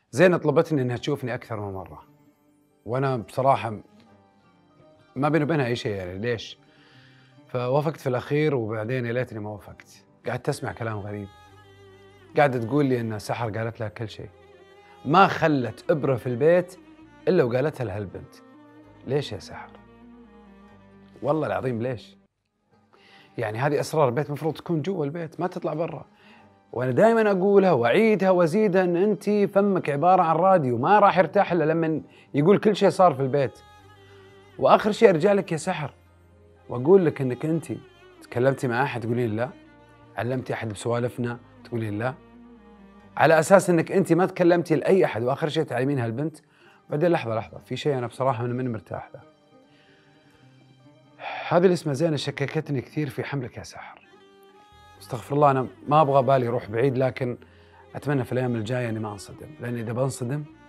زينة طلبتني إنها تشوفني أكثر من مرة، وأنا بصراحة ما بيني وبينها أي شيء يعني ليش؟ فوافقت في الأخير وبعدين يا ليتني ما وافقت، قعدت أسمع كلام غريب، قاعدة تقول لي إن سحر قالت لها كل شيء، ما خلت إبرة في البيت إلا وقالتها لهالبنت، ليش يا سحر؟ والله العظيم ليش؟ يعني هذه أسرار البيت المفروض تكون جوا البيت ما تطلع برا، وأنا دائما أقولها وأعيدها وأزيدها إن أنت فمك عبارة عن راديو ما راح يرتاح إلا لما يقول كل شيء صار في البيت. واخر شيء ارجع لك يا سحر واقول لك انك انت تكلمتي مع احد تقولين لا، علمتي احد بسوالفنا تقولين لا، على اساس انك انت ما تكلمتي لاي احد واخر شيء تعلمين هالبنت. بعدين لحظه في شيء انا بصراحه انا ماني مرتاح له. هذه اللي اسمها زينه شككتني كثير في حملك يا سحر. استغفر الله، انا ما ابغى بالي يروح بعيد، لكن اتمنى في الايام الجايه اني ما انصدم، لان اذا بنصدم